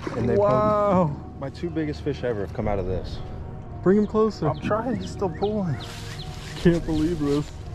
And they wow. My 2 biggest fish ever have come out of this. Bring him closer. I'm trying, he's still pulling. Can't believe this.